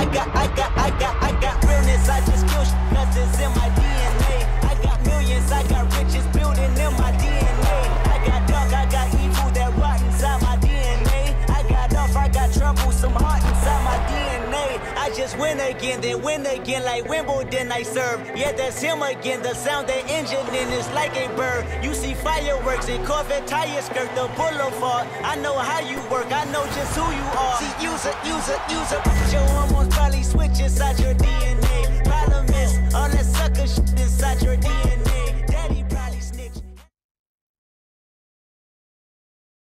I got realness, I just kill shit cause it's in my DNA. I got millions, I got riches building in my DNA. I got dark, I got evil that rot inside my DNA. I got off, I got trouble, some heart inside my DNA. I just win again, then win again like Wimbledon I serve. Yeah, that's him again, the sound that engine in is like a bird. You see fireworks and Corvette tires skirt the boulevard. I know how you work, I know just who you are. See, use it, your hormones probably switch inside your DNA. Problem is, all that sucker shit inside your DNA.